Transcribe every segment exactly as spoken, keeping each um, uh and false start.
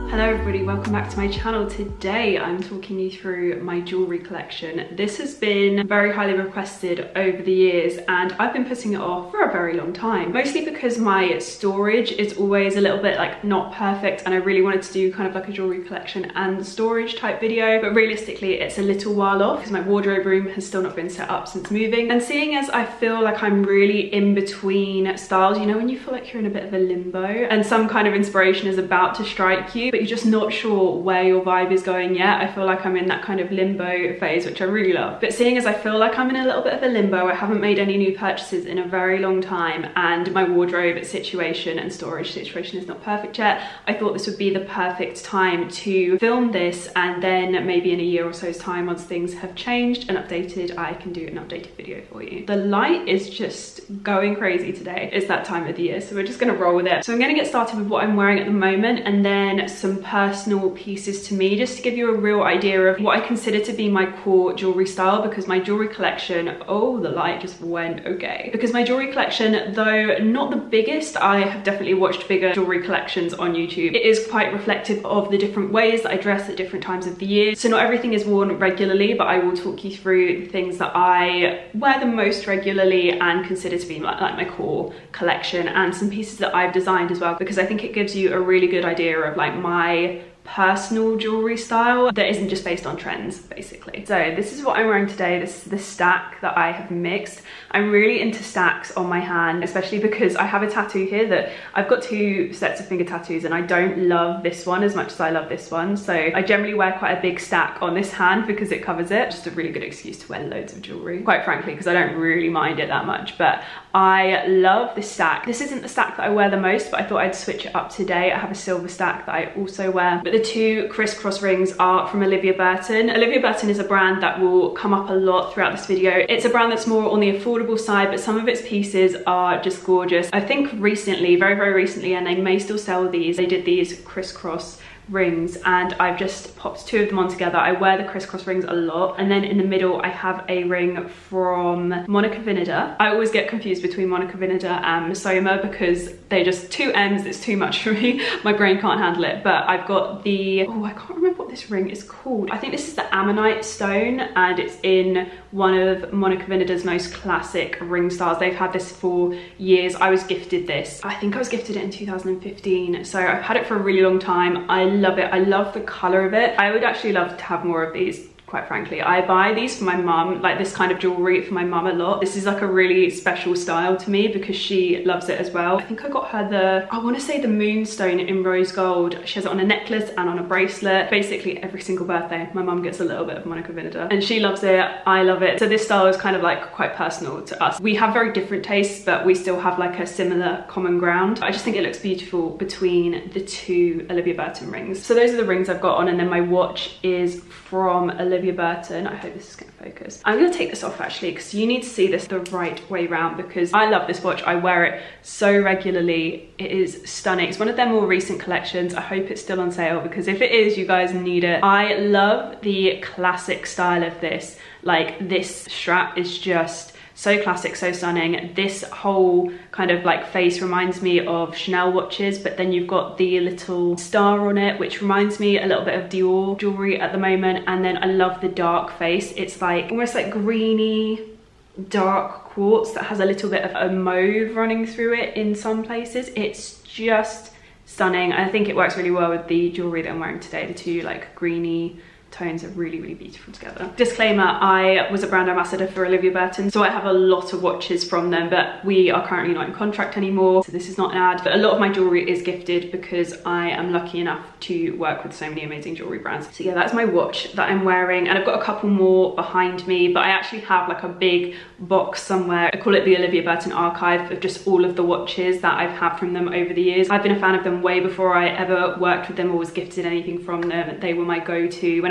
Hello everybody, welcome back to my channel. Today I'm talking you through my jewellery collection. This has been very highly requested over the years and I've been putting it off for a very long time. Mostly because my storage is always a little bit like not perfect and I really wanted to do kind of like a jewellery collection and storage type video, but realistically it's a little while off because my wardrobe room has still not been set up since moving. And seeing as I feel like I'm really in between styles, you know when you feel like you're in a bit of a limbo and some kind of inspiration is about to strike you, but you're just not sure where your vibe is going yet. I feel like I'm in that kind of limbo phase, which I really love. But seeing as I feel like I'm in a little bit of a limbo, I haven't made any new purchases in a very long time and my wardrobe situation and storage situation is not perfect yet, I thought this would be the perfect time to film this, and then maybe in a year or so's time, once things have changed and updated, I can do an updated video for you. The light is just going crazy today. It's that time of the year, so we're just gonna roll with it. So I'm gonna get started with what I'm wearing at the moment and then some personal pieces to me, just to give you a real idea of what I consider to be my core jewelry style, because my jewelry collection, oh, the light just went okay. Because my jewelry collection, though not the biggest, I have definitely watched bigger jewelry collections on YouTube. It is quite reflective of the different ways that I dress at different times of the year. So not everything is worn regularly, but I will talk you through the things that I wear the most regularly and consider to be like, like my core collection, and some pieces that I've designed as well, because I think it gives you a really good idea of like my personal jewelry style that isn't just based on trends, basically. So this is what I'm wearing today. This is the stack that I have mixed. I'm really into stacks on my hand, especially because I have a tattoo here that I've got two sets of finger tattoos and I don't love this one as much as I love this one. So I generally wear quite a big stack on this hand because it covers it. Just a really good excuse to wear loads of jewelry, quite frankly, because I don't really mind it that much. But I love this stack. This isn't the stack that I wear the most, but I thought I'd switch it up today. I have a silver stack that I also wear. But the two crisscross rings are from Olivia Burton. Olivia Burton is a brand that will come up a lot throughout this video. It's a brand that's more on the affordable side, but some of its pieces are just gorgeous. I think recently, very, very recently, and they may still sell these, they did these crisscross rings and I've just popped two of them on together. I wear the crisscross rings a lot, and then in the middle I have a ring from Monica Vinader. I always get confused between Monica Vinader and Missoma because they just two M's, it's too much for me. My brain can't handle it. But I've got the, oh, I can't remember what this ring is called. I think this is the Ammonite stone and it's in one of Monica Vinader's most classic ring styles. They've had this for years. I was gifted this. I think I was gifted it in two thousand fifteen, so I've had it for a really long time. I love it. I love the color of it. I would actually love to have more of these, quite frankly. I buy these for my mum, like this kind of jewelry for my mum a lot. This is like a really special style to me because she loves it as well. I think I got her the, I want to say the moonstone in rose gold. She has it on a necklace and on a bracelet. Basically every single birthday, my mum gets a little bit of Monica Vinader and she loves it. I love it. So this style is kind of like quite personal to us. We have very different tastes, but we still have like a similar common ground. I just think it looks beautiful between the two Olivia Burton rings. So those are the rings I've got on, and then my watch is from Olivia Olivia Burton. I hope this is going to focus. I'm going to take this off actually because you need to see this the right way round, because I love this watch. I wear it so regularly. It is stunning. It's one of their more recent collections. I hope it's still on sale, because if it is, you guys need it. I love the classic style of this. Like, this strap is just so classic, so stunning. This whole kind of like face reminds me of Chanel watches, but then you've got the little star on it, which reminds me a little bit of Dior jewelry at the moment. And then I love the dark face. It's like almost like greeny, dark quartz that has a little bit of a mauve running through it in some places. It's just stunning. I think it works really well with the jewelry that I'm wearing today. The two like greeny tones are really, really beautiful together. Disclaimer, I was a brand ambassador for Olivia Burton, so I have a lot of watches from them, but we are currently not in contract anymore, so this is not an ad. But a lot of my jewelry is gifted because I am lucky enough to work with so many amazing jewelry brands. So yeah, that's my watch that I'm wearing, and I've got a couple more behind me, but I actually have like a big box somewhere. I call it the Olivia Burton archive of just all of the watches that I've had from them over the years. I've been a fan of them way before I ever worked with them or was gifted anything from them. They were my go-to. When I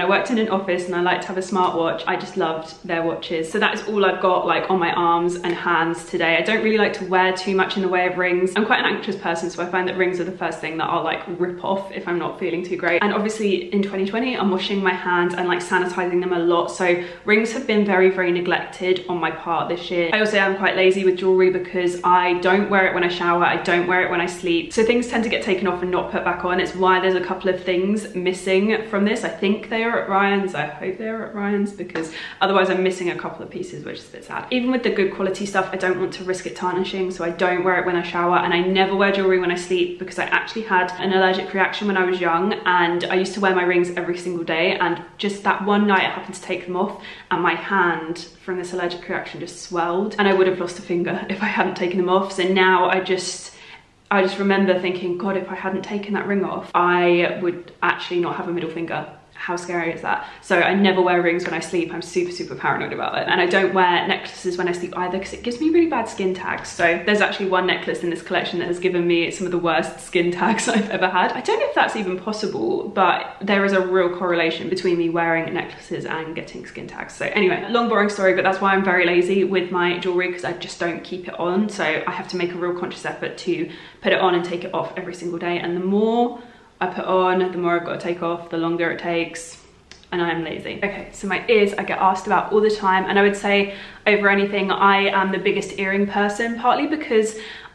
I worked in an office and I like to have a smartwatch, I just loved their watches. So that is all I've got like on my arms and hands today. I don't really like to wear too much in the way of rings. I'm quite an anxious person, so I find that rings are the first thing that I'll like rip off if I'm not feeling too great. And obviously in twenty twenty, I'm washing my hands and like sanitizing them a lot. So rings have been very, very neglected on my part this year. I also am quite lazy with jewelry because I don't wear it when I shower. I don't wear it when I sleep. So things tend to get taken off and not put back on. It's why there's a couple of things missing from this. I think they are at Ryan's. I hope they are at Ryan's because otherwise I'm missing a couple of pieces, which is a bit sad. Even with the good quality stuff, I don't want to risk it tarnishing, so I don't wear it when I shower, and I never wear jewelry when I sleep because I actually had an allergic reaction when I was young, and I used to wear my rings every single day, and just that one night I happened to take them off and my hand from this allergic reaction just swelled, and I would have lost a finger if I hadn't taken them off. So now I just I just remember thinking, God, if I hadn't taken that ring off, I would actually not have a middle finger. How scary is that? So I never wear rings when I sleep. I'm super, super paranoid about it. And I don't wear necklaces when I sleep either because it gives me really bad skin tags. So there's actually one necklace in this collection that has given me some of the worst skin tags I've ever had. I don't know if that's even possible, but there is a real correlation between me wearing necklaces and getting skin tags. So anyway, long boring story, but that's why I'm very lazy with my jewelry, because I just don't keep it on. So I have to make a real conscious effort to put it on and take it off every single day. And the more I put on, the more I've got to take off, the longer it takes, and I'm lazy. Okay, so my ears I get asked about all the time, and I would say over anything, I am the biggest earring person, partly because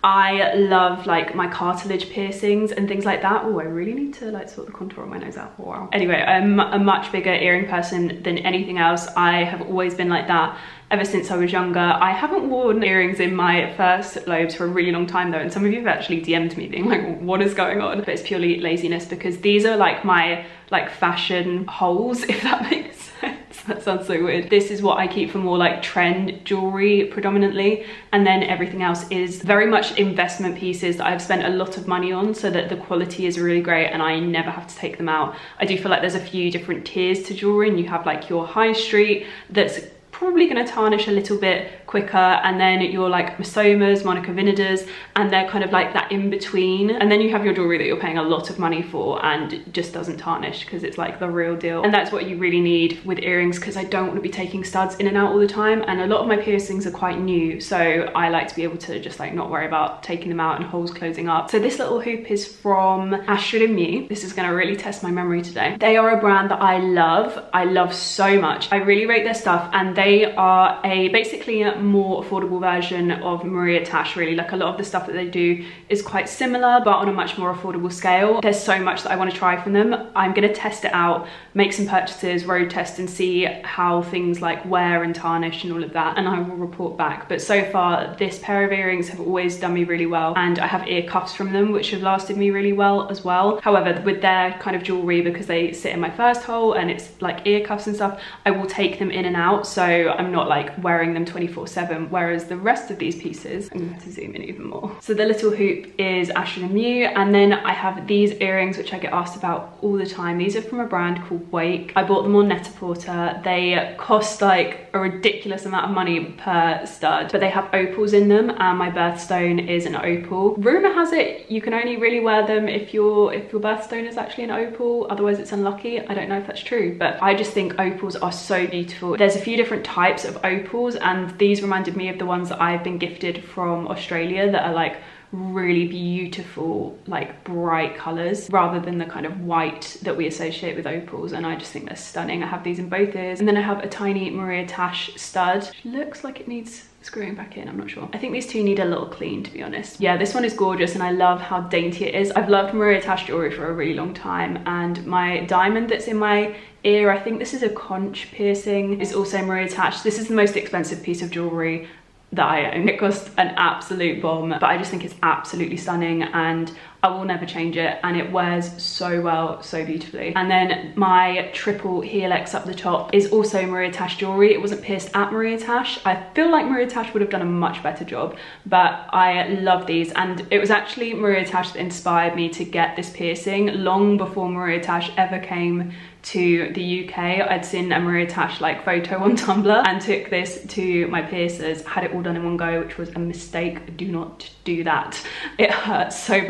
I love like my cartilage piercings and things like that. Oh, I really need to like sort the contour of my nose out. Wow. Anyway, I'm a much bigger earring person than anything else. I have always been like that ever since I was younger. I haven't worn earrings in my first lobes for a really long time though, and some of you have actually D M'd me being like, what is going on? But it's purely laziness because these are like my like fashion holes, if that makes sense. That sounds so weird. This is what I keep for more like trend jewelry predominantly, and then everything else is very much investment pieces that I've spent a lot of money on so that the quality is really great and I never have to take them out. I do feel like there's a few different tiers to jewelry, and you have like your high street that's probably going to tarnish a little bit quicker, and then your like Missomas, Monica Vinadas, and they're kind of like that in between, and then you have your jewelry that you're paying a lot of money for and it just doesn't tarnish because it's like the real deal. And that's what you really need with earrings, because I don't want to be taking studs in and out all the time, and a lot of my piercings are quite new, so I like to be able to just like not worry about taking them out and holes closing up. So this little hoop is from Astrid and Mew. This is going to really test my memory today. They are a brand that I love. I love so much. I really rate their stuff, and they They are a basically a more affordable version of Maria Tash, really. Like a lot of the stuff that they do is quite similar, but on a much more affordable scale. There's so much that I want to try from them. I'm going to test it out, make some purchases, road test, and see how things like wear and tarnish and all of that, and I will report back. But so far, this pair of earrings have always done me really well, and I have ear cuffs from them, which have lasted me really well as well. However, with their kind of jewelry, because they sit in my first hole and it's like ear cuffs and stuff, I will take them in and out. So I'm not like wearing them twenty-four seven, whereas the rest of these pieces, I'm going to zoom in even more. So the little hoop is Astrid and Mew, and then I have these earrings which I get asked about all the time. These are from a brand called Wake. I bought them on Net-a-Porter. They cost like a ridiculous amount of money per stud, but they have opals in them, and my birthstone is an opal. Rumor has it you can only really wear them if your if your birthstone is actually an opal, otherwise it's unlucky. I don't know if that's true, but I just think opals are so beautiful. There's a few different types of opals, and these reminded me of the ones that I've been gifted from Australia that are like really beautiful, like bright colors, rather than the kind of white that we associate with opals, and I just think they're stunning. I have these in both ears, and then I have a tiny Maria Tash stud. Looks like it needs screwing back in, I'm not sure. I think these two need a little clean, to be honest. Yeah, this one is gorgeous, and I love how dainty it is. I've loved Maria Tash jewelry for a really long time, and my diamond that's in my ear, I think this is a conch piercing, is also Maria Tash. This is the most expensive piece of jewelry that I own. It cost an absolute bomb, but I just think it's absolutely stunning, and I will never change it, and it wears so well, so beautifully. And then my triple helix up the top is also Maria Tash jewelry. It wasn't pierced at Maria Tash. I feel like Maria Tash would have done a much better job, but I love these, and it was actually Maria Tash that inspired me to get this piercing long before Maria Tash ever came to the U K. I'd seen a Maria Tash like photo on Tumblr and took this to my piercers, had it all done in one go, which was a mistake. Do not do that. It hurts so much, and it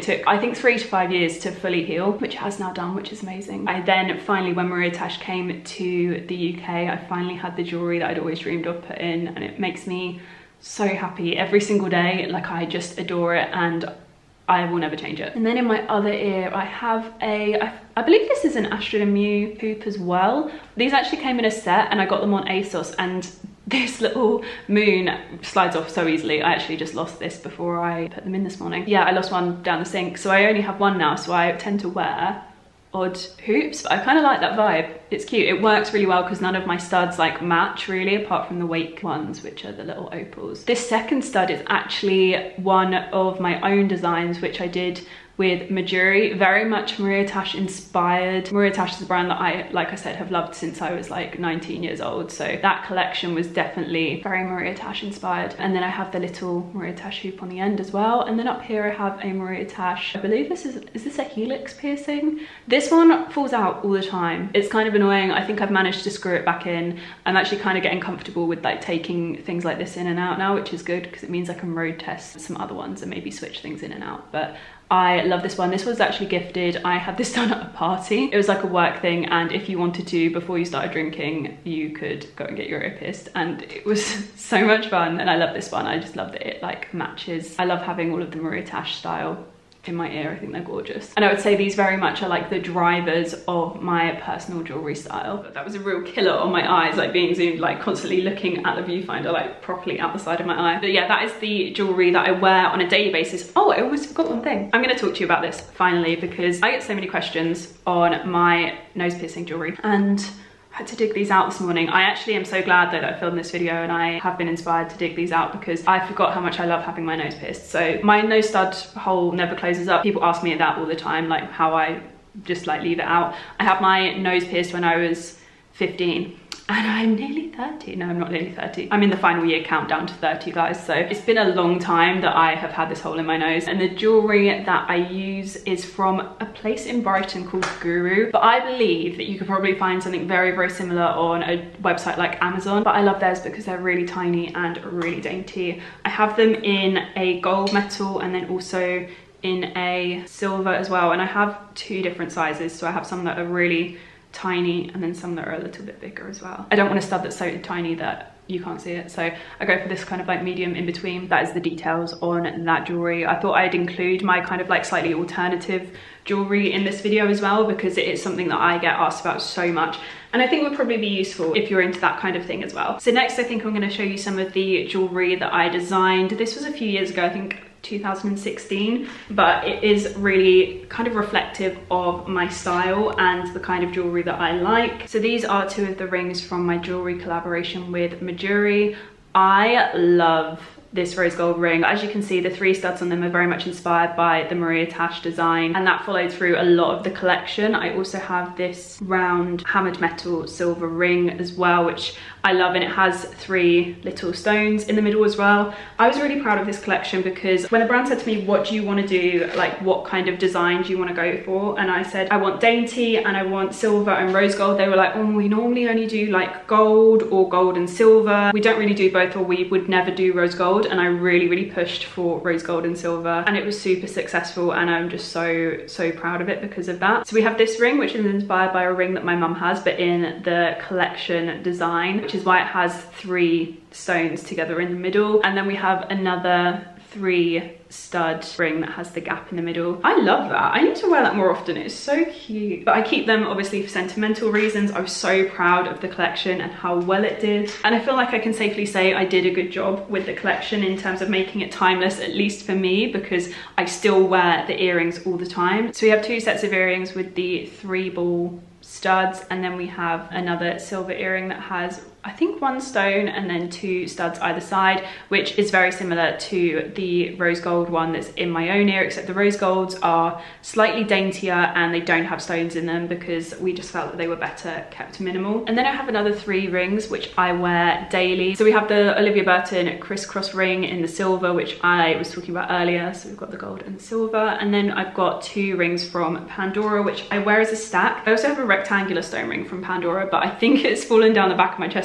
took, I think, three to five years to fully heal, which has now done, which is amazing. I then finally, when Maria Tash came to the U K, I finally had the jewelry that I'd always dreamed of put in, and it makes me so happy every single day. Like, I just adore it, and I will never change it. And then in my other ear, I have a, I, I believe this is an Astrid and Mew hoop as well. These actually came in a set, and I got them on ASOS, and this little moon slides off so easily. I actually just lost this before I put them in this morning. Yeah, I lost one down the sink, so I only have one now, so I tend to wear odd hoops, but I kind of like that vibe. It's cute. It works really well because none of my studs like match really, apart from the Wake ones, which are the little opals. This second stud is actually one of my own designs, which I did with Majuri, very much Maria Tash inspired. Maria Tash is a brand that I, like I said, have loved since I was like nineteen years old. So that collection was definitely very Maria Tash inspired. And then I have the little Maria Tash hoop on the end as well. And then up here I have a Maria Tash, I believe this is, is this a helix piercing? This one falls out all the time. It's kind of annoying. I think I've managed to screw it back in. I'm actually kind of getting comfortable with like taking things like this in and out now, which is good because it means I can road test some other ones and maybe switch things in and out. But I love this one. This was actually gifted. I had this done at a party. It was like a work thing, and if you wanted to, before you started drinking, you could go and get your ear pierced, and it was so much fun. And I love this one. I just love that it like matches. I love having all of the Maria Tash style in my ear. I think they're gorgeous. And I would say these very much are like the drivers of my personal jewelry style. But that was a real killer on my eyes, like being zoomed, like constantly looking at the viewfinder, like properly out the side of my eye. But yeah, that is the jewelry that I wear on a daily basis. Oh, I always forgot one thing. I'm gonna talk to you about this finally, because I get so many questions on my nose piercing jewelry, and I had to dig these out this morning. I actually am so glad that I filmed this video and I have been inspired to dig these out, because I forgot how much I love having my nose pierced. So my nose stud hole never closes up. People ask me that all the time, like how I just like leave it out. I had my nose pierced when I was fifteen. And I'm nearly thirty. No, I'm not nearly thirty. I'm in the final year countdown to thirty, guys. So it's been a long time that I have had this hole in my nose. And the jewelry that I use is from a place in Brighton called Guru. But I believe that you could probably find something very, very similar on a website like Amazon. But I love theirs because they're really tiny and really dainty. I have them in a gold metal and then also in a silver as well. And I have two different sizes. So I have some that are really tiny and then some that are a little bit bigger as well. I don't want a stud that's so tiny that you can't see it, so I go for this kind of like medium in between. That is the details on that jewelry. I thought I'd include my kind of like slightly alternative jewelry in this video as well, because it is something that I get asked about so much, and I think would probably be useful if you're into that kind of thing as well. So next, I think I'm going to show you some of the jewelry that I designed. This was a few years ago, I think two thousand sixteen, but it is really kind of reflective of my style and the kind of jewelry that I like. So these are two of the rings from my jewelry collaboration with Majuri. I love this rose gold ring. As you can see, the three studs on them are very much inspired by the Maria Tash design, and that followed through a lot of the collection. I also have this round hammered metal silver ring as well, which I love, and it has three little stones in the middle as well. I was really proud of this collection because when a brand said to me, what do you want to do, like what kind of design do you want to go for, and I said I want dainty and I want silver and rose gold, they were like, oh, we normally only do like gold or gold and silver. We don't really do both, or we would never do rose gold. And I really, really pushed for rose gold and silver, and it was super successful, and I'm just so, so proud of it because of that. So we have this ring, which is inspired by a ring that my mum has, but in the collection design, which is why it has three stones together in the middle. And then we have another three stud ring that has the gap in the middle. I love that. I need to wear that more often. It's so cute. But I keep them obviously for sentimental reasons. I was so proud of the collection and how well it did. And I feel like I can safely say I did a good job with the collection in terms of making it timeless, at least for me, because I still wear the earrings all the time. So we have two sets of earrings with the three ball studs, and then we have another silver earring that has, I think, one stone and then two studs either side, which is very similar to the rose gold one that's in my own ear, except the rose golds are slightly daintier and they don't have stones in them because we just felt that they were better kept minimal. And then I have another three rings which I wear daily. So we have the Olivia Burton crisscross ring in the silver, which I was talking about earlier. So we've got the gold and the silver, and then I've got two rings from Pandora, which I wear as a stack. I also have a rectangular stone ring from Pandora, but I think it's fallen down the back of my chest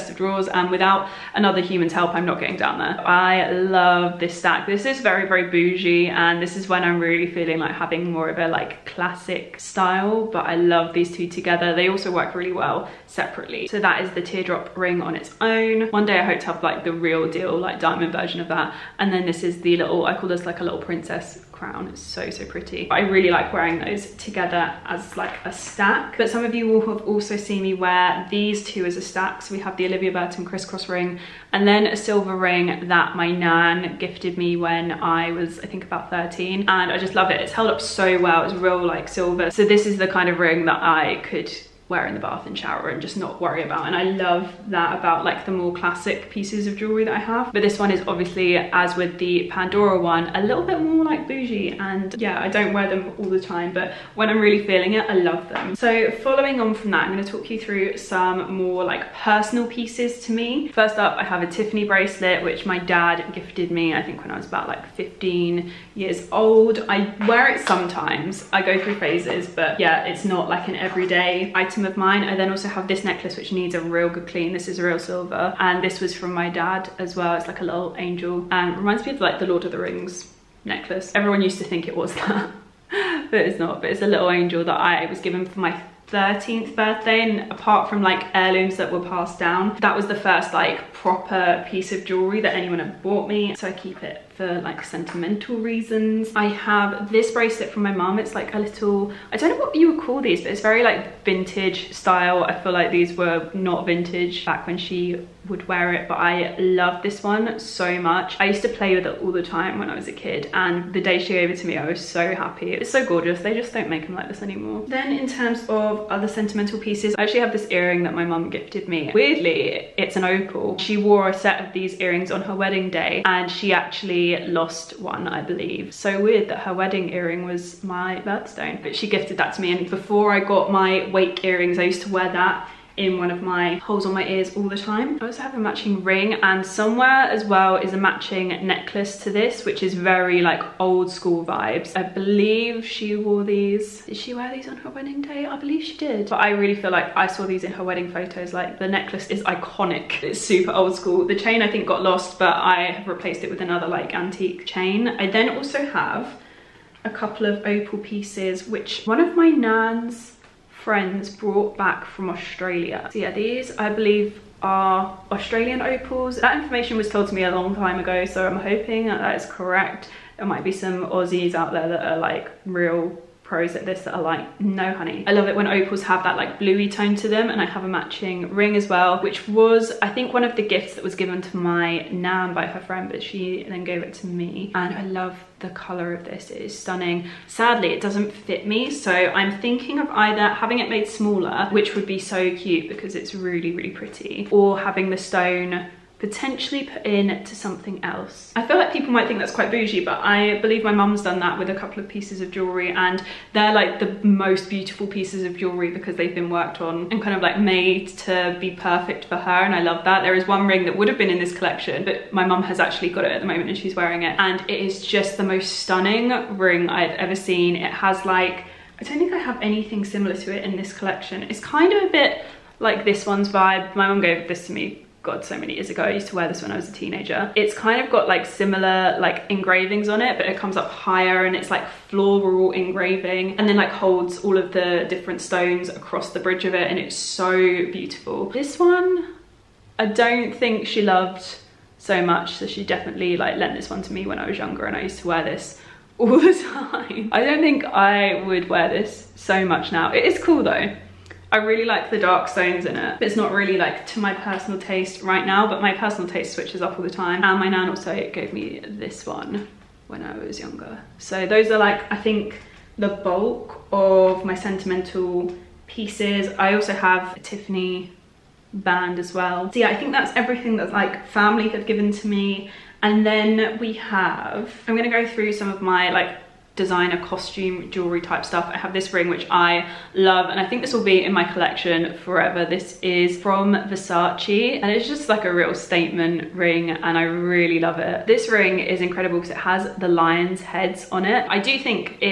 chest of drawers, and without another human's help, I'm not getting down there. I love this stack. This is very, very bougie, and this is when I'm really feeling like having more of a like classic style, but I love these two together. They also work really well separately. So that is the teardrop ring on its own. One day I hope to have like the real deal, like diamond version of that. And then this is the little, I call this like a little princess crown. It's so, so pretty. I really like wearing those together as like a stack. But some of you will have also seen me wear these two as a stack. So we have the Olivia Burton crisscross ring, and then a silver ring that my nan gifted me when I was, I think, about thirteen. And I just love it. It's held up so well. It's real like silver. So this is the kind of ring that I could wear in the bath and shower and just not worry about. And I love that about like the more classic pieces of jewelry that I have. But this one is obviously, as with the Pandora one, a little bit more like bougie. And yeah, I don't wear them all the time, but when I'm really feeling it, I love them. So following on from that, I'm going to talk you through some more like personal pieces to me. First up, I have a Tiffany bracelet, which my dad gifted me, I think when I was about like fifteen years old. I wear it sometimes. I go through phases, but yeah, it's not like an everyday item of mine. I then also have this necklace, which needs a real good clean. This is real silver, and this was from my dad as well. It's like a little angel, and reminds me of like the Lord of the Rings necklace. Everyone used to think it was that, but it's not. But it's a little angel that I was given for my thirteenth birthday, and apart from like heirlooms that were passed down, that was the first like proper piece of jewelry that anyone had bought me, so I keep it for like sentimental reasons. I have this bracelet from my mum. It's like a little, I don't know what you would call these, but it's very like vintage style. I feel like these were not vintage back when she would wear it, but I love this one so much. I used to play with it all the time when I was a kid, and the day she gave it to me, I was so happy. It's so gorgeous. They just don't make them like this anymore. Then in terms of other sentimental pieces, I actually have this earring that my mum gifted me. Weirdly, it's an opal. She wore a set of these earrings on her wedding day, and she actually lost one, I believe. So weird that her wedding earring was my birthstone, but she gifted that to me. And before I got my wake earrings, I used to wear that in one of my holes on my ears all the time. I also have a matching ring, and somewhere as well is a matching necklace to this, which is very like old school vibes. I believe she wore these. Did she wear these on her wedding day? I believe she did. But I really feel like I saw these in her wedding photos. Like the necklace is iconic. It's super old school. The chain I think got lost, but I have replaced it with another like antique chain. I then also have a couple of opal pieces, which one of my nan's friends brought back from Australia. So yeah, these I believe are Australian opals. That information was told to me a long time ago, so I'm hoping that that is correct. There might be some Aussies out there that are like real pros at this that are like, no honey. I love it when opals have that like bluey tone to them. And I have a matching ring as well, which was I think one of the gifts that was given to my nan by her friend, but she then gave it to me. And I love the color of this. It is stunning. Sadly, it doesn't fit me, so I'm thinking of either having it made smaller, which would be so cute because it's really, really pretty, or having the stone potentially put in to something else. I feel like people might think that's quite bougie, but I believe my mum's done that with a couple of pieces of jewelry, and they're like the most beautiful pieces of jewelry because they've been worked on and kind of like made to be perfect for her, and I love that. There is one ring that would have been in this collection, but my mum has actually got it at the moment and she's wearing it, and it is just the most stunning ring I've ever seen. It has like, I don't think I have anything similar to it in this collection. It's kind of a bit like this one's vibe. My mum gave this to me, God, so many years ago. I used to wear this when I was a teenager. It's kind of got like similar like engravings on it, but it comes up higher and it's like floral engraving, and then like holds all of the different stones across the bridge of it, and it's so beautiful. This one, I don't think she loved so much, so she definitely like lent this one to me when I was younger, and I used to wear this all the time. I don't think I would wear this so much now. It is cool though. I really like the dark stones in it, but it's not really like to my personal taste right now, but my personal taste switches up all the time. And my nan also gave me this one when I was younger. So those are like, I think, the bulk of my sentimental pieces. I also have a Tiffany band as well. So yeah, I think that's everything that like family have given to me. And then we have, I'm gonna go through some of my like designer costume jewelry type stuff. I have this ring which I love, and I think this will be in my collection forever. This is from Versace, and it's just like a real statement ring, and I really love it. This ring is incredible because it has the lion's heads on it. I do think it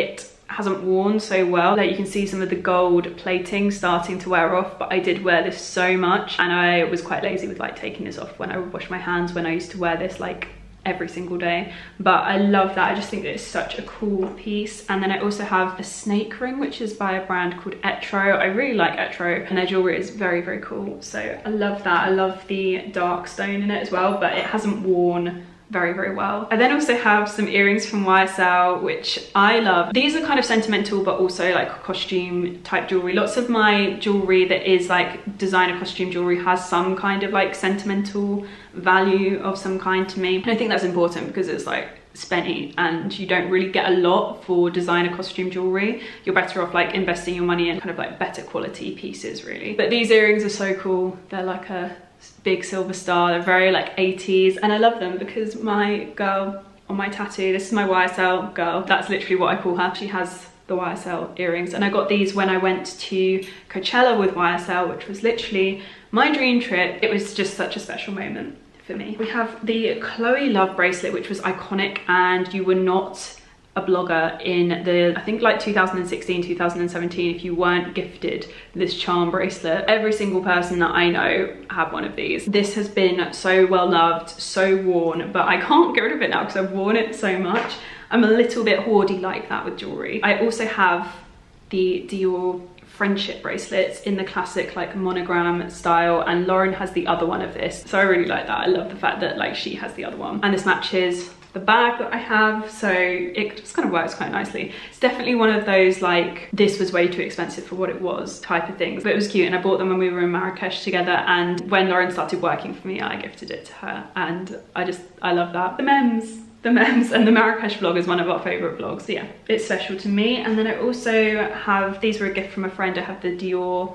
hasn't worn so well. Like you can see some of the gold plating starting to wear off, but I did wear this so much, and I was quite lazy with like taking this off when I would wash my hands, when I used to wear this like every single day. But I love that. I just think that it's such a cool piece. And then I also have a snake ring, which is by a brand called Etro. I really like Etro, and their jewelry is very, very cool. So I love that. I love the dark stone in it as well, but it hasn't worn very, very well. I then also have some earrings from Y S L, which I love. These are kind of sentimental, but also like costume type jewelry. Lots of my jewelry that is like designer costume jewelry has some kind of like sentimental value of some kind to me. And I think that's important because it's like spenny and you don't really get a lot for designer costume jewelry. You're better off like investing your money in kind of like better quality pieces really. But these earrings are so cool. They're like a big silver star. They're very like eighties, and I love them because my girl on my tattoo, this is my Y S L girl, that's literally what I call her. She has the Y S L earrings, and I got these when I went to Coachella with Y S L, which was literally my dream trip. It was just such a special moment for me. We have the Chloe Love bracelet, which was iconic, and you were not a blogger in the, I think like two thousand sixteen, two thousand seventeen, if you weren't gifted this charm bracelet. Every single person that I know had one of these. This has been so well loved, so worn, but I can't get rid of it now because I've worn it so much. I'm a little bit hoardy like that with jewelry. I also have the Dior friendship bracelets in the classic like monogram style, and Lauren has the other one of this, so I really like that. I love the fact that like she has the other one, and this matches the bag that I have, so it just kind of works quite nicely. It's definitely one of those like this was way too expensive for what it was type of things, but it was cute, and I bought them when we were in Marrakesh together, and when Lauren started working for me I gifted it to her, and I just I love that. The memes the memes and the Marrakesh vlog is one of our favorite vlogs, so yeah, it's special to me. And then I also have, these were a gift from a friend, I have the Dior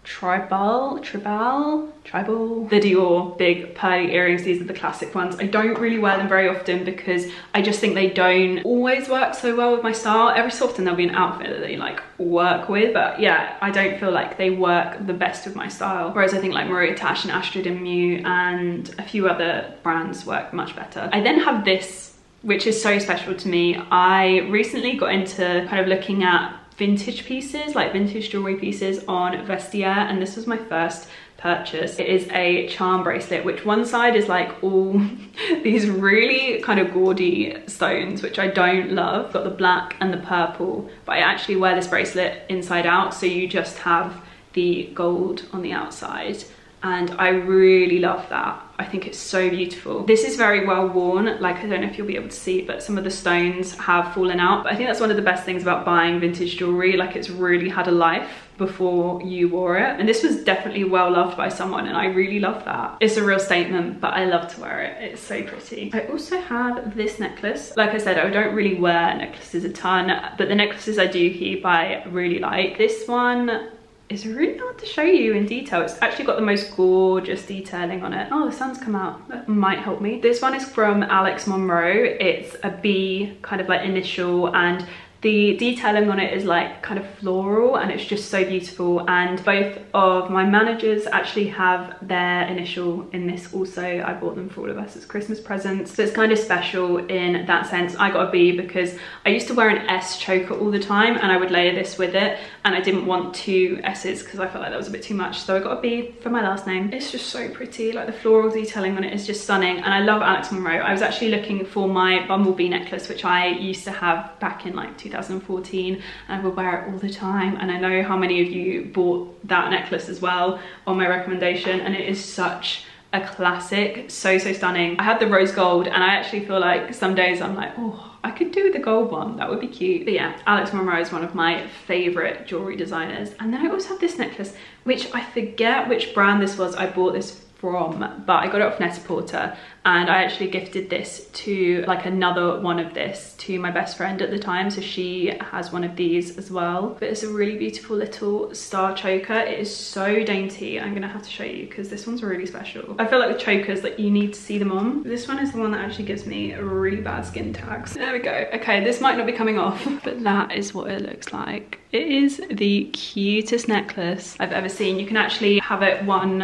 Tribal, Tribal, Tribal, the Dior big pearly earrings. These are the classic ones. I don't really wear them very often because I just think they don't always work so well with my style. Every so often there'll be an outfit that they like work with, but yeah, I don't feel like they work the best with my style. Whereas I think like Maria Tash and Astrid and Miu and a few other brands work much better. I then have this, which is so special to me. I recently got into kind of looking at vintage pieces, like vintage jewelry pieces on Vestiaire, and this was my first purchase. It is a charm bracelet, which one side is like all these really kind of gaudy stones, which I don't love. Got the black and the purple, but I actually wear this bracelet inside out, so you just have the gold on the outside, and I really love that. I think it's so beautiful. This is very well worn, like I don't know if you'll be able to see, but some of the stones have fallen out. But I think that's one of the best things about buying vintage jewelry, like it's really had a life before you wore it. And this was definitely well loved by someone, and I really love that. It's a real statement, but I love to wear it. It's so pretty. I also have this necklace. Like I said, I don't really wear necklaces a ton, but the necklaces I do keep I really like. This one is really hard to show you in detail. It's actually got the most gorgeous detailing on it. Oh, the sun's come out. That might help me. This one is from Alex Monroe. It's a B kind of like initial, and the detailing on it is like kind of floral, and it's just so beautiful. And both of my managers actually have their initial in this also. I bought them for all of us as Christmas presents, so it's kind of special in that sense. I got a B because I used to wear an S choker all the time, and I would layer this with it, and I didn't want two S's because I felt like that was a bit too much, so I got a B for my last name. It's just so pretty, like the floral detailing on it is just stunning, and I love Alex Monroe. I was actually looking for my bumblebee necklace, which I used to have back in like two thousand fourteen, and I would wear it all the time, and I know how many of you bought that necklace as well on my recommendation, and it is such a classic, so so stunning. I had the rose gold, and I actually feel like some days I'm like, oh, I could do the gold one, that would be cute. But yeah, Alex Monroe is one of my favorite jewelry designers. And then I also have this necklace, which I forget which brand this was I bought this from, but I got it off Net-a-Porter, and I actually gifted this to like another one of this to my best friend at the time, so she has one of these as well. But it's a really beautiful little star choker. It is so dainty. I'm gonna have to show you because this one's really special. I feel like with chokers that like, you need to see them on. This one is the one that actually gives me really bad skin tags. There we go. Okay, this might not be coming off, but that is what it looks like. It is the cutest necklace I've ever seen. You can actually have it one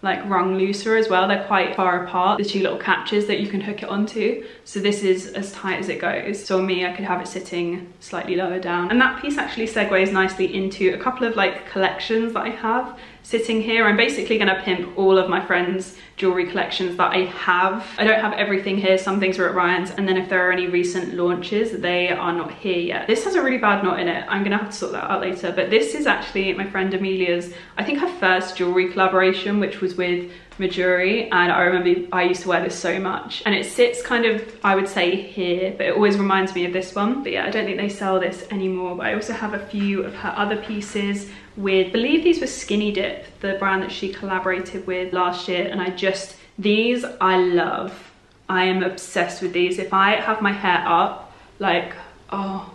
like rung looser as well. They're quite far apart, the two little catches that you can hook it onto. So this is as tight as it goes. So on me, I could have it sitting slightly lower down. And that piece actually segues nicely into a couple of like collections that I have sitting here. I'm basically gonna pimp all of my friends' jewelry collections that I have. I don't have everything here, some things are at Ryan's, and then if there are any recent launches, they are not here yet. This has a really bad knot in it. I'm gonna have to sort that out later, but this is actually my friend Amelia's, I think her first jewelry collaboration, which was with Majuri, and I remember I used to wear this so much, and it sits kind of, I would say, here, but it always reminds me of this one. But yeah, I don't think they sell this anymore. But I also have a few of her other pieces with, I believe these were Skinny Dip, the brand that she collaborated with last year, and I just, these I love. I am obsessed with these. If I have my hair up, like, oh,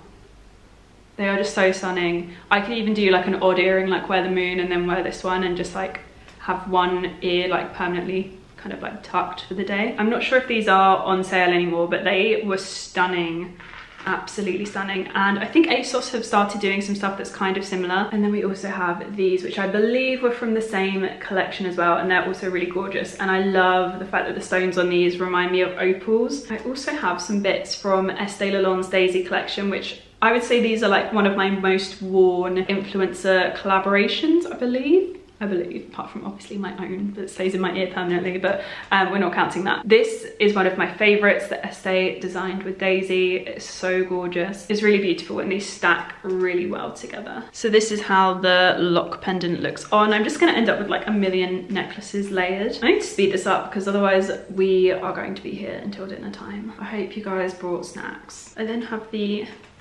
they are just so stunning. I could even do like an odd earring, like wear the moon and then wear this one and just like have one ear like permanently kind of like tucked for the day. I'm not sure if these are on sale anymore, but they were stunning, absolutely stunning. And I think ASOS have started doing some stuff that's kind of similar. And then we also have these, which I believe were from the same collection as well, and they're also really gorgeous. And I love the fact that the stones on these remind me of opals. I also have some bits from Estee Lauder's Daisy collection, which I would say these are like one of my most worn influencer collaborations, I believe. I believe, apart from obviously my own that stays in my ear permanently, but um, we're not counting that. This is one of my favorites that Estee designed with Daisy. It's so gorgeous. It's really beautiful and these stack really well together. So this is how the lock pendant looks on. I'm just gonna end up with like a million necklaces layered. I need to speed this up because otherwise we are going to be here until dinner time. I hope you guys brought snacks. I then have the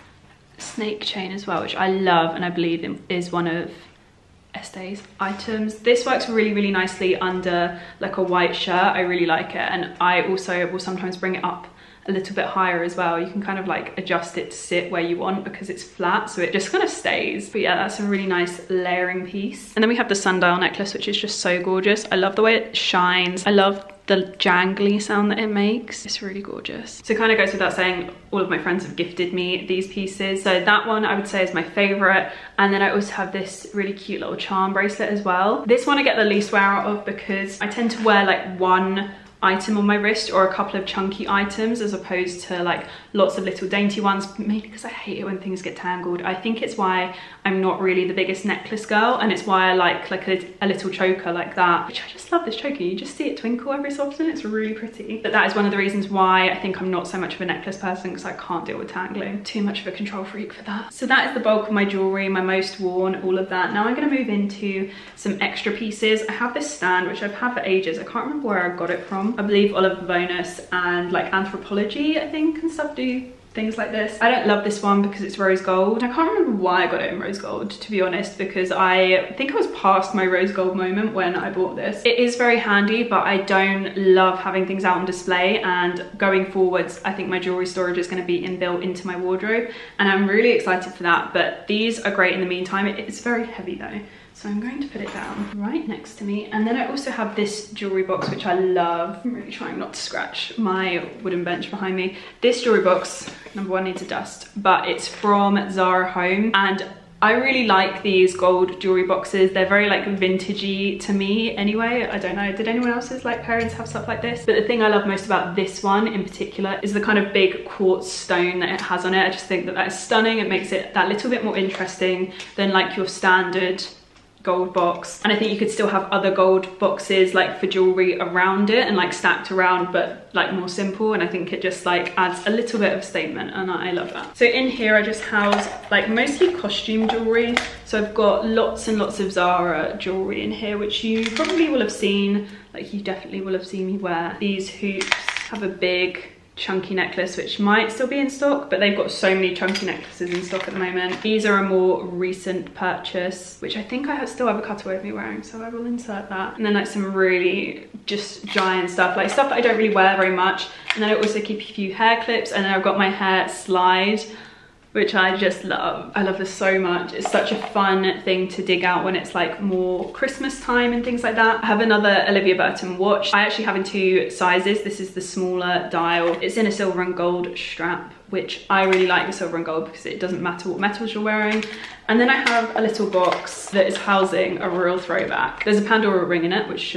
snake chain as well, which I love and I believe is one of Estee's items. This works really really nicely under like a white shirt. I really like it, and I also will sometimes bring it up a little bit higher as well. You can kind of like adjust it to sit where you want because it's flat, so it just kind of stays. But yeah, that's a really nice layering piece. And then we have the sundial necklace, which is just so gorgeous. I love the way it shines. I love the jangly sound that it makes. It's really gorgeous. So it kind of goes without saying, all of my friends have gifted me these pieces. So that one I would say is my favorite. And then I also have this really cute little charm bracelet as well. This one I get the least wear out of because I tend to wear like one item on my wrist or a couple of chunky items as opposed to like lots of little dainty ones, mainly because I hate it when things get tangled. I think it's why I'm not really the biggest necklace girl, and it's why I like like a, a little choker like that, which I just love. This choker, you just see it twinkle every so often. It's really pretty. But that is one of the reasons why I think I'm not so much of a necklace person, because I can't deal with tangling. Too much of a control freak for that. So that is the bulk of my jewelry, my most worn, all of that. Now I'm going to move into some extra pieces. I have this stand which I've had for ages. I can't remember where I got it from. I believe Oliver Bonas and like Anthropologie, I think, and stuff do things like this. I don't love this one because it's rose gold. I can't remember why I got it in rose gold, to be honest, because I think I was past my rose gold moment when I bought this. It is very handy, but I don't love having things out on display, and going forwards I think my jewelry storage is going to be inbuilt into my wardrobe, and I'm really excited for that. But these are great in the meantime. It's very heavy though, so I'm going to put it down right next to me. And then I also have this jewelry box, which I love. I'm really trying not to scratch my wooden bench behind me. This jewelry box, number one, needs a dust, but it's from Zara Home, and I really like these gold jewelry boxes. They're very like vintagey to me anyway. I don't know, did anyone else's like parents have stuff like this? But the thing I love most about this one in particular is the kind of big quartz stone that it has on it. I just think that that is stunning. It makes it that little bit more interesting than like your standard gold box. And I think you could still have other gold boxes like for jewelry around it and like stacked around, but like more simple, and I think it just like adds a little bit of statement, and I love that. So in here I just house like mostly costume jewelry. So I've got lots and lots of Zara jewelry in here, which you probably will have seen, like you definitely will have seen me wear. These hoops have a big chunky necklace which might still be in stock, but they've got so many chunky necklaces in stock at the moment. These are a more recent purchase, which I think I have, still have a cutaway of me wearing, so I will insert that. And then like some really just giant stuff, like stuff that I don't really wear very much. And then I also keep a few hair clips, and then I've got my hair slide, which I just love. I love this so much. It's such a fun thing to dig out when it's like more Christmas time and things like that. I have another Olivia Burton watch. I actually have in two sizes. This is the smaller dial. It's in a silver and gold strap, which I really like the silver and gold because it doesn't matter what metals you're wearing. And then I have a little box that is housing a real throwback. There's a Pandora ring in it, which shouldn't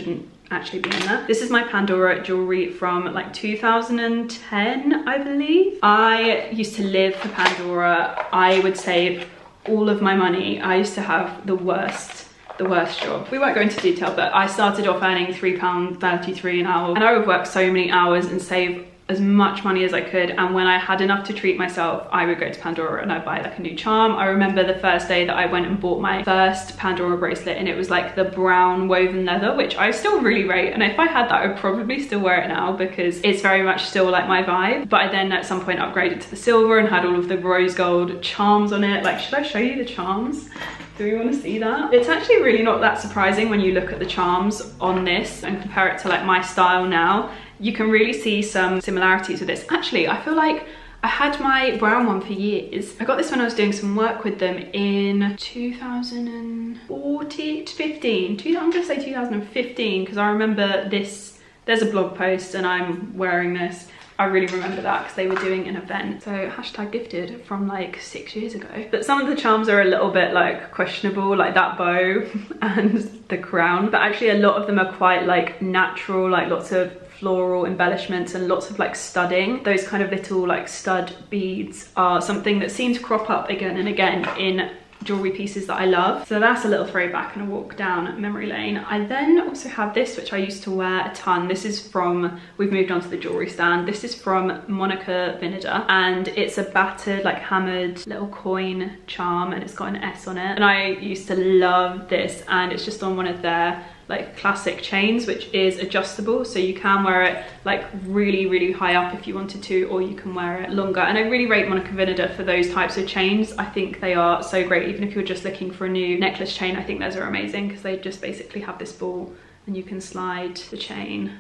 actually be in there. This is my Pandora jewelry from like two thousand ten, I believe. I used to live for Pandora. I would save all of my money. I used to have the worst the worst job. We won't go into detail, but I started off earning three pounds thirty-three an hour, and I would work so many hours and save as much money as I could, and when I had enough to treat myself, I would go to Pandora and I'd buy like a new charm. I remember the first day that I went and bought my first Pandora bracelet, and it was like the brown woven leather, which I still really rate, and if I had that I would probably still wear it now because it's very much still like my vibe. But I then at some point upgraded to the silver and had all of the rose gold charms on it. Like, should I show you the charms? Do we want to see that? It's actually really not that surprising when you look at the charms on this and compare it to like my style now. You can really see some similarities with this. Actually, I feel like I had my brown one for years. I got this when I was doing some work with them in two thousand fourteen, fifteen. I'm gonna say two thousand fifteen because I remember this. There's a blog post and I'm wearing this. I really remember that because they were doing an event. So hashtag gifted from like six years ago. But some of the charms are a little bit like questionable, like that bow and the crown. But actually a lot of them are quite like natural, like lots of floral embellishments and lots of like studding. Those kind of little like stud beads are something that seems to crop up again and again in jewelry pieces that I love. So that's a little throwback and a walk down memory lane. I then also have this, which I used to wear a ton. This is from, we've moved on to the jewelry stand. This is from Monica Vinader, and it's a battered, like hammered little coin charm, and it's got an S on it. And I used to love this, and it's just on one of their like classic chains, which is adjustable, so you can wear it like really really high up if you wanted to, or you can wear it longer. And I really rate Monica Vinader for those types of chains. I think they are so great. Even if you're just looking for a new necklace chain, I think those are amazing because they just basically have this ball and you can slide the chain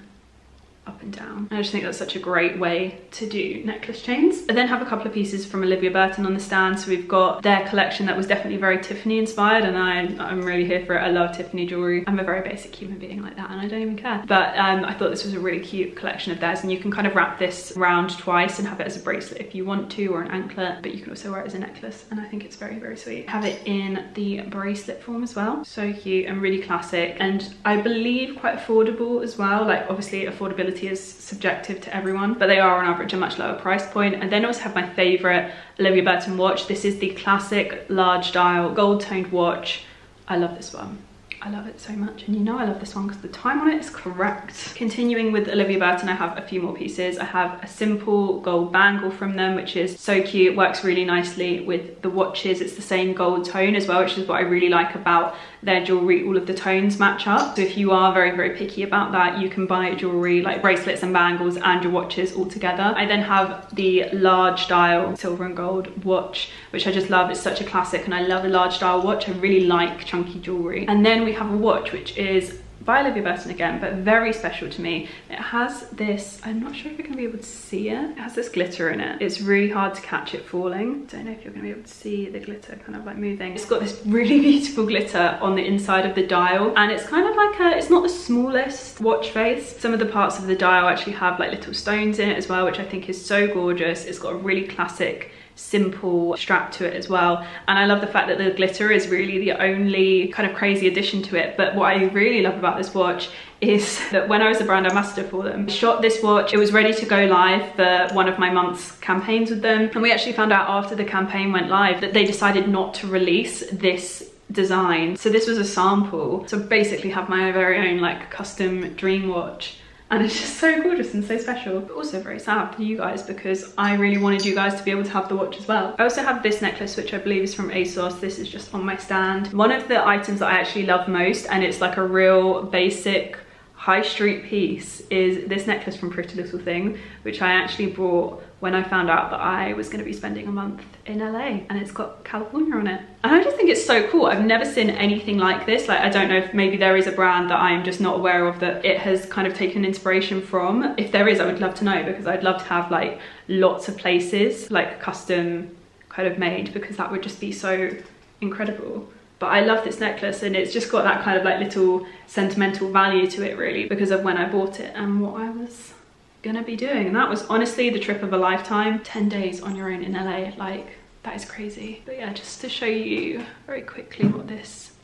up and down. I just think that's such a great way to do necklace chains. I then have a couple of pieces from Olivia Burton on the stand. So we've got their collection that was definitely very Tiffany inspired, and I, I'm really here for it. I love Tiffany jewelry. I'm a very basic human being like that, and I don't even care. But um, I thought this was a really cute collection of theirs, and you can kind of wrap this around twice and have it as a bracelet if you want to, or an anklet, but you can also wear it as a necklace, and I think it's very, very sweet. I have it in the bracelet form as well. So cute and really classic, and I believe quite affordable as well. Like obviously affordability is subjective to everyone, but they are on average a much lower price point. And then I also have my favorite Olivia Burton watch. This is the classic large dial gold toned watch. I love this one. I love it so much, and you know I love this one because the time on it is correct. Continuing with Olivia Burton, I have a few more pieces. I have a simple gold bangle from them, which is so cute. It works really nicely with the watches. It's the same gold tone as well, which is what I really like about their jewelry. All of the tones match up. So if you are very, very picky about that, you can buy jewelry like bracelets and bangles and your watches all together. I then have the large dial silver and gold watch, which I just love. It's such a classic, and I love a large dial watch. I really like chunky jewelry. And then we have a watch which is by Olivia Burton again, but very special to me. It has this, I'm not sure if you're gonna be able to see it. It has this glitter in it. It's really hard to catch it falling. Don't know if you're gonna be able to see the glitter kind of like moving. It's got this really beautiful glitter on the inside of the dial, and it's kind of like a, it's not the smallest watch face. Some of the parts of the dial actually have like little stones in it as well, which I think is so gorgeous. It's got a really classic simple strap to it as well, and I love the fact that the glitter is really the only kind of crazy addition to it. But what I really love about this watch is that when I was a brand ambassador for them, I shot this watch. It was ready to go live for one of my month's campaigns with them, and we actually found out after the campaign went live that they decided not to release this design. So this was a sample. So basically have my very own like custom dream watch. And it's just so gorgeous and so special, but also very sad for you guys because I really wanted you guys to be able to have the watch as well. I also have this necklace, which I believe is from ASOS. This is just on my stand. One of the items that I actually love most, and it's like a real basic high street piece, is this necklace from Pretty Little Thing, which I actually bought when I found out that I was going to be spending a month in L A, and it's got California on it. And I just think it's so cool. I've never seen anything like this. Like, I don't know if maybe there is a brand that I am just not aware of that it has kind of taken inspiration from. If there is, I would love to know, because I'd love to have like lots of places like custom kind of made, because that would just be so incredible. But I love this necklace, and it's just got that kind of like little sentimental value to it really, because of when I bought it and what I was gonna be doing. And that was honestly the trip of a lifetime. ten days on your own in L A, like that is crazy. But yeah, just to show you very quickly what this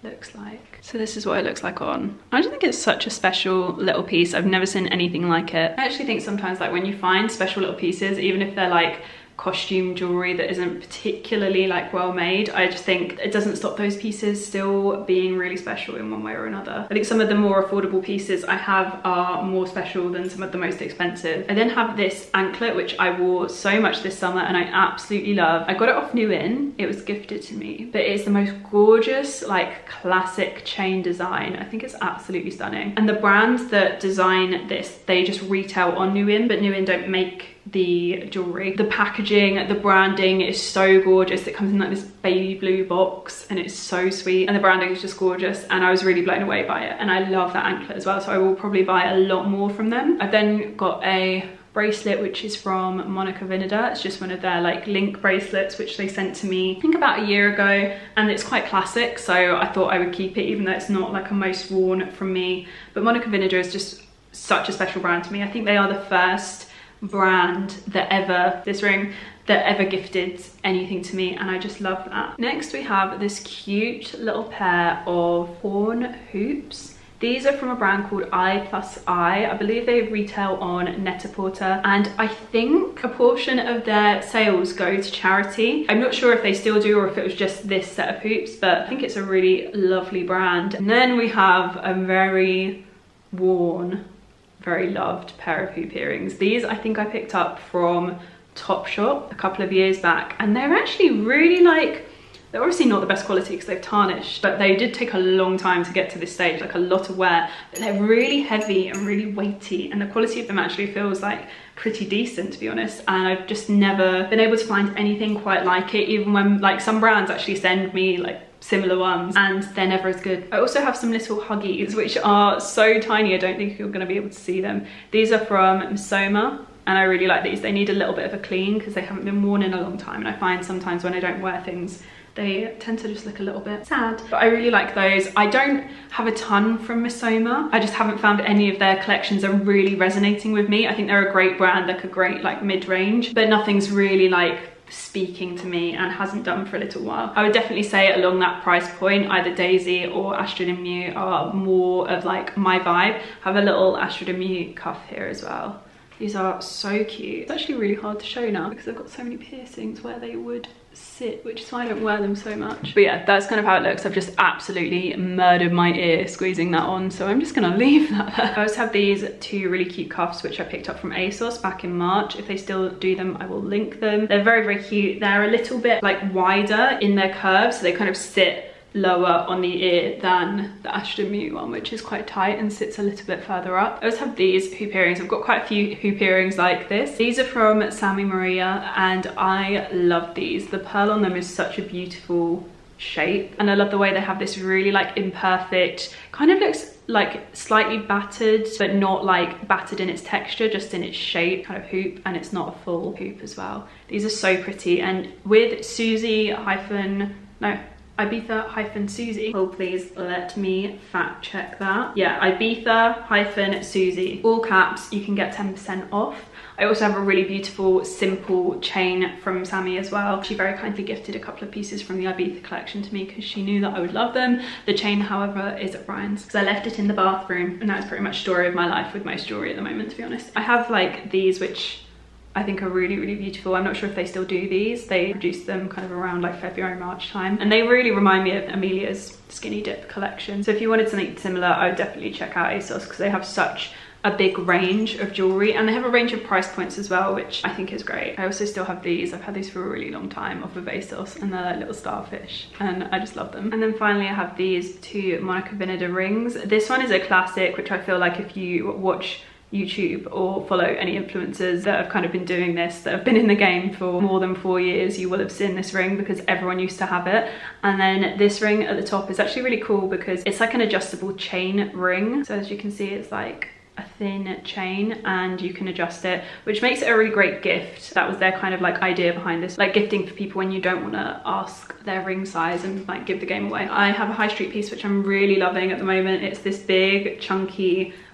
looks like. So this is what it looks like on. I just think it's such a special little piece. I've never seen anything like it. I actually think sometimes like when you find special little pieces, even if they're like costume jewelry that isn't particularly like well made, I just think it doesn't stop those pieces still being really special in one way or another. I think some of the more affordable pieces I have are more special than some of the most expensive. I then have this anklet which I wore so much this summer and I absolutely love. I got it off New In, it was gifted to me, but it's the most gorgeous like classic chain design. I think it's absolutely stunning, and the brands that design this, they just retail on New In, but New In don't make the jewelry. The packaging, the branding is so gorgeous. It comes in like this baby blue box and it's so sweet, and the branding is just gorgeous, and I was really blown away by it, and I love that anklet as well, so I will probably buy a lot more from them. I've then got a bracelet which is from Monica Vinader. It's just one of their like link bracelets which they sent to me I think about a year ago, and it's quite classic, so I thought I would keep it even though it's not like a most worn from me. But Monica Vinader is just such a special brand to me. I think they are the first brand that ever, this ring, that ever gifted anything to me, and I just love that. Next we have this cute little pair of horn hoops. These are from a brand called I Plus I. I believe they retail on Net-a-Porter, and I think a portion of their sales go to charity. I'm not sure if they still do or if it was just this set of hoops, but I think it's a really lovely brand. And then we have a very worn, very loved pair of hoop earrings. These I think I picked up from Topshop a couple of years back, and they're actually really like, they're obviously not the best quality because they've tarnished, but they did take a long time to get to this stage, like a lot of wear, but they're really heavy and really weighty, and the quality of them actually feels like pretty decent, to be honest, and I've just never been able to find anything quite like it, even when like some brands actually send me like similar ones and they're never as good. I also have some little Huggies which are so tiny I don't think you're going to be able to see them. These are from Missoma, and I really like these. They need a little bit of a clean because they haven't been worn in a long time, and I find sometimes when I don't wear things they tend to just look a little bit sad. But I really like those. I don't have a ton from Missoma. I just haven't found any of their collections are really resonating with me. I think they're a great brand, like a great like mid-range, but nothing's really like speaking to me and hasn't done for a little while. I would definitely say along that price point, either Daisy or Astrid and Miu are more of like my vibe. I have a little Astrid and Miu cuff here as well. These are so cute. It's actually really hard to show now because I've got so many piercings where they would sit, which is why I don't wear them so much. But yeah, that's kind of how it looks. I've just absolutely murdered my ear squeezing that on, so I'm just gonna leave that there. I also have these two really cute cuffs which I picked up from ASOS back in March. If they still do them, I will link them. They're very, very cute. They're a little bit like wider in their curves, so they kind of sit lower on the ear than the Astrid and Miu one, which is quite tight and sits a little bit further up. I also have these hoop earrings. I've got quite a few hoop earrings like this. These are from Sammy Maria and I love these. The pearl on them is such a beautiful shape, and I love the way they have this really like imperfect, kind of looks like slightly battered but not like battered in its texture, just in its shape kind of hoop, and it's not a full hoop as well. These are so pretty, and with Susie hyphen no Ibiza hyphen Susie. Oh, please let me fact check that. Yeah, Ibiza hyphen Susie. All caps, you can get ten percent off. I also have a really beautiful simple chain from Sammy as well. She very kindly gifted a couple of pieces from the Ibiza collection to me because she knew that I would love them. The chain, however, is at Brian's because I left it in the bathroom, and that's pretty much story of my life with most jewelry at the moment, to be honest. I have like these which I think are really, really beautiful. I'm not sure if they still do these. They produced them kind of around like February, March time. And they really remind me of Amelia's Skinny Dip collection. So if you wanted something similar, I would definitely check out ASOS because they have such a big range of jewelry, and they have a range of price points as well, which I think is great. I also still have these. I've had these for a really long time off of ASOS, and they're like little starfish, and I just love them. And then finally I have these two Monica Vinader rings. This one is a classic, which I feel like if you watch YouTube or follow any influencers that have kind of been doing this, that have been in the game for more than four years, you will have seen this ring because everyone used to have it. And then this ring at the top is actually really cool because it's like an adjustable chain ring. So as you can see, it's like a thin chain and you can adjust it, which makes it a really great gift. That was their kind of like idea behind this, like gifting for people when you don't want to ask their ring size and like give the game away. I have a high street piece which I'm really loving at the moment. It's this big chunky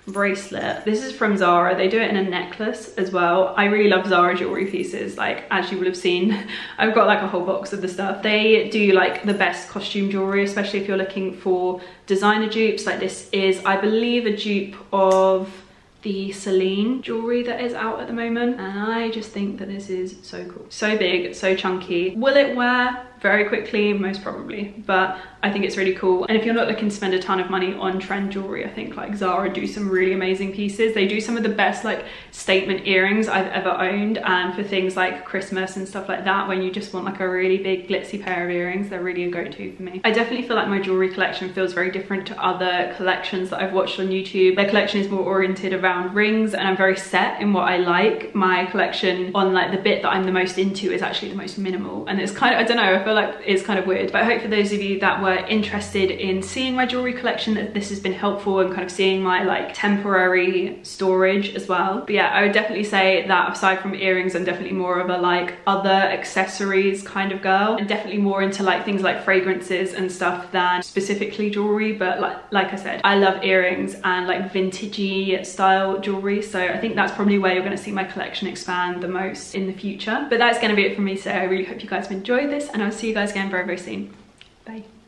bracelet. This is from Zara. They do it in a necklace as well. I really love Zara jewelry pieces. Like, as you will have seen, I've got like a whole box of the stuff. They do like the best costume jewelry, especially if you're looking for designer dupes. Like, this is, I believe, a dupe of the Celine jewelry that is out at the moment, and I just think that this is so cool. So big, so chunky. Will it wear very quickly? Most probably, but I think it's really cool. And if you're not looking to spend a ton of money on trend jewelry, I think like Zara do some really amazing pieces. They do some of the best like statement earrings I've ever owned, and for things like Christmas and stuff like that, when you just want like a really big glitzy pair of earrings, they're really a go-to for me. I definitely feel like my jewelry collection feels very different to other collections that I've watched on YouTube. Their collection is more oriented around rings, and I'm very set in what I like. My collection, on like the bit that I'm the most into, is actually the most minimal, and it's kind of, I don't know, I feel like it's kind of weird, but I hope for those of you that were interested in seeing my jewelry collection that this has been helpful, and kind of seeing my like temporary storage as well. But yeah, I would definitely say that aside from earrings, I'm definitely more of a like other accessories kind of girl, and definitely more into like things like fragrances and stuff than specifically jewelry. But like like I said, I love earrings and like vintagey style jewelry, so I think that's probably where you're going to see my collection expand the most in the future. But that's going to be it from me, so I really hope you guys have enjoyed this, and I'll see you guys again very very soon. Bye.